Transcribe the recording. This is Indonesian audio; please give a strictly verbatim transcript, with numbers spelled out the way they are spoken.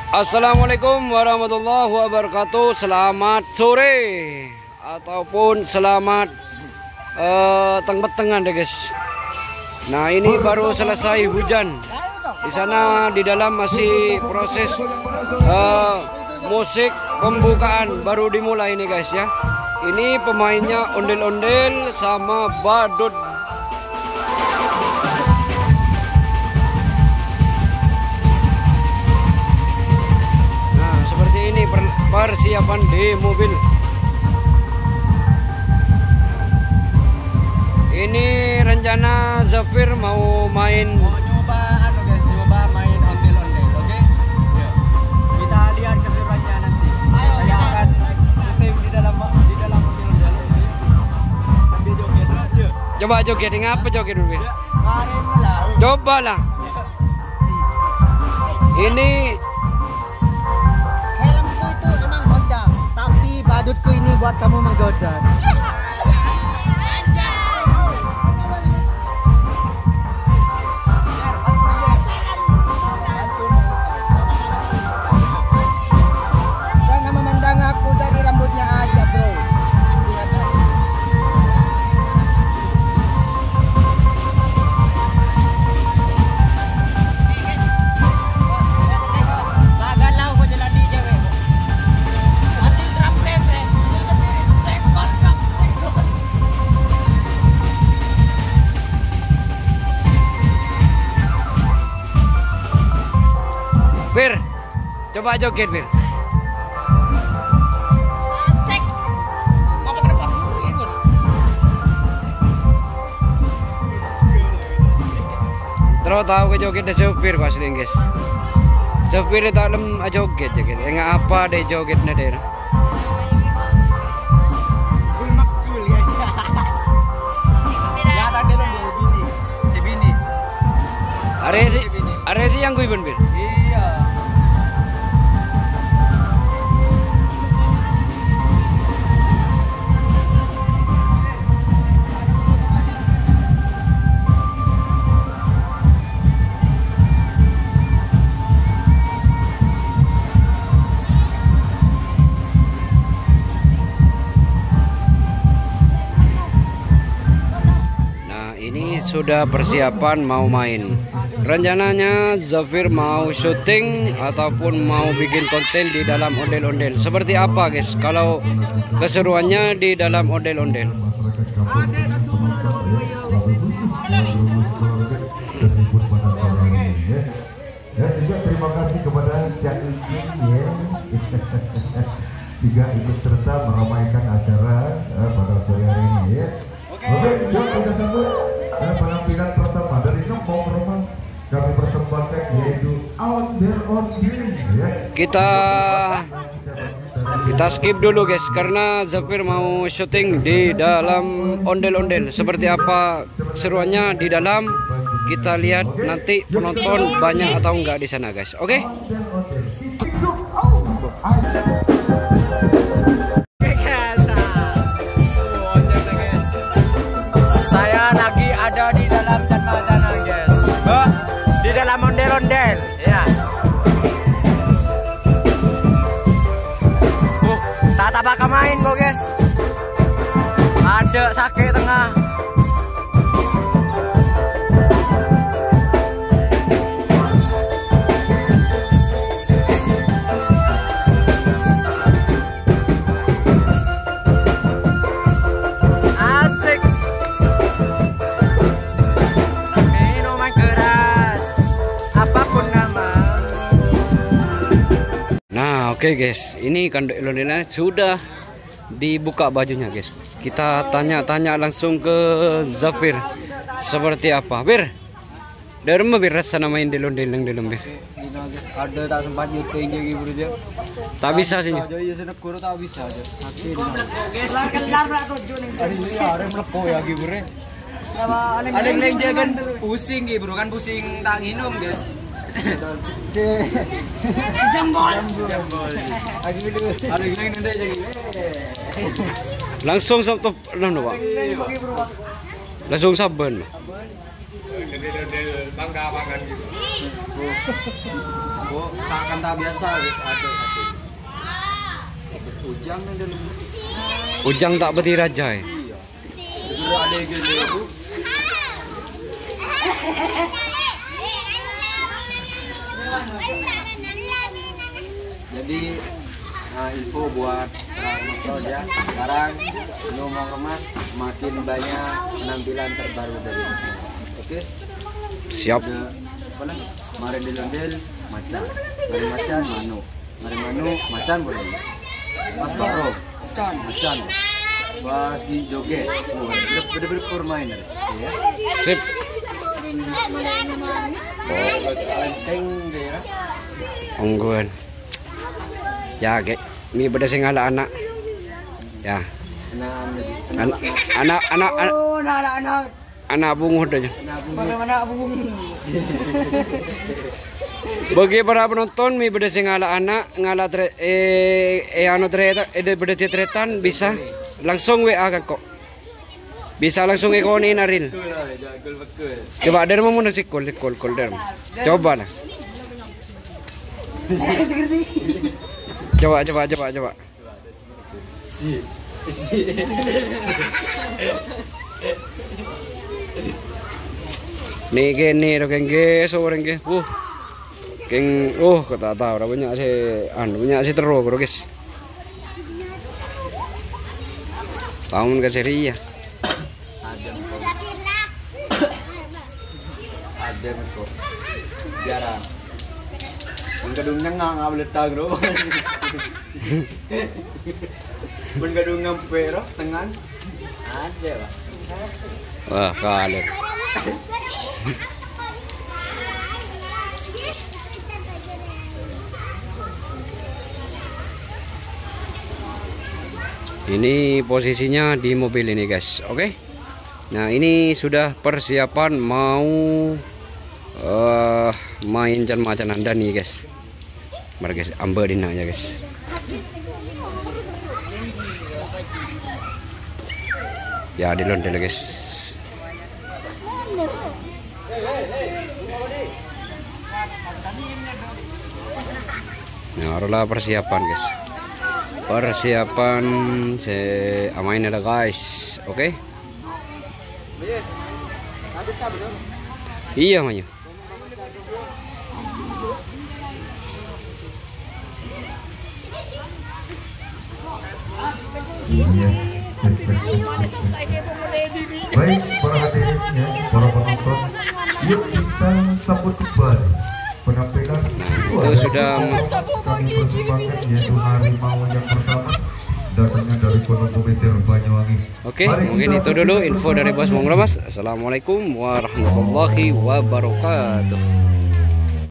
Assalamualaikum warahmatullahi wabarakatuh. Selamat sore ataupun selamat uh, tengah-tengah deh guys. Nah ini baru selesai hujan. Di sana di dalam masih proses uh, musik pembukaan baru dimulai nih guys ya. Ini pemainnya ondel-ondel sama badut. Ini persiapan di mobil. Ini rencana Zafir mau main. Mau nyoba anu guys, nyoba main ondel-ondel, oke? Okay? Ya. Kita lihat keseruannya nanti. Ayo, saya akan syuting di dalam di dalam ondel-ondel. Ambil joget aja. Coba joget, ngapa joget dulu? Ya, mari lah. Coba lah. Ini badutku ini buat kamu menggoda. Jangan memandang aku dari rambutnya aja, bro. Bir, coba joget Bir. Asik. Ngapa ke depan? Ikut. Terus tahu ke joget deh sopir pas guys. Sopir itu dalam joget joget. Enggak apa deh jogetnya deh. Makul guys. Ya tadi lo bini. Si bini. Are si, are si yang gue ben Bir. Iya. Ini sudah persiapan mau main. Rencananya Zafir mau syuting ataupun mau bikin konten di dalam ondel-ondel. Seperti apa guys kalau keseruannya di dalam ondel-ondel? Ya juga terima kasih kepada Cak Ikin ya. Juga ikut serta meramaikan acara eh, pada sore hari ini ya. Oke, yuk kita sambut eh, penampilan pertama dari Nombok Romas. Kami persembahkan yaitu Out There On Game ya. Kita kita skip dulu guys karena Zafir mau syuting di dalam ondel-ondel. Seperti apa seruannya di dalam, kita lihat nanti penonton banyak atau enggak di sana guys. Oke? Saya lagi ada di dalam jana-jana guys. Bah, di dalam ondel-ondel ya. Uh, tak tak bakal main kok guys. Ada sakit tengah. Oke guys, ini kanduk ondel-ondelnya sudah dibuka bajunya guys. Kita tanya-tanya langsung ke Zafir seperti apa. Bir, dari mana Bir rasa main ondel-ondel yang dalam Bir? Ada tak sempat syuting jadi bro dia. Tak bisa sih. Jadi sana kuro tak bisa aja. Sakit. Kelar-kelar berat tujuh nih. Hari ini ada melepo ya gitu bro. Ada yang lain kan pusing gitu bro kan pusing tak minum guys. Sejambol. Sejambol. Ada yang lain nanti jadi. Langsung satu enam Pak. Langsung saban. Jadi model bangga banget gitu. Oh, tak akan tak biasa guys, ada satu. Terus Ujang yang dalam. Ujang tak beti raja ya. Iya. Dulu ada gitu itu. Jadi nah, info buat orang motor ya. Sekarang lu mau kemas makin banyak penampilan terbaru dari Mas. Oke? Siap. Ada apa lagi? Mari dilondel macan. Mari macan manu. Mari manu macan boleh. Mas Toro macan macan. Pas di joget. Oh, bener-bener permainan. Ya. Sip. Lenteng daerah. Ongguan. Ya, ge. Mi beda sing ala anak. Ya. An anak anak anak Oh, anak-anak. anak bunguh dah. Mana bung? Bagi para penonton mi beda sing ala anak ngala tre, eh eh anu treta eh beda tretan bisa langsung W A kok. Bisa langsung ikonin Aril. Coba der mau nang sikol sikol kol der. Coba lah. Coba coba coba coba. Si. Si. Nih gini ro kengge sore kengge. Uh. Keng uh kata tahu ora banyak si anu banyak si terus bro guys. Tahun ke seri ya. Ada kok. Jarang. Mun kadung nyengang boleh tag bro. Mun kadung ngampe ro tengan. Ada lah. Wah, kalut. Ini posisinya di mobil ini guys, oke? Nah ini sudah persiapan mau uh, main jan macan anda nih guys. Mari guys, ambil dina ya guys. Ya di lontel guys. Nah, itulah persiapan guys. Persiapan se amain ada guys, oke? Okay? Iya maju. Baik para hadirin ya, para penonton, yuk kita sambut kembali penampilan itu sudah kami persembahkan yaitu harimau yang pertama datangnya dari Pondok Petir Banyuwangi. Oke, mungkin itu dulu info dari Bos Mongromas. Assalamualaikum warahmatullahi wabarakatuh.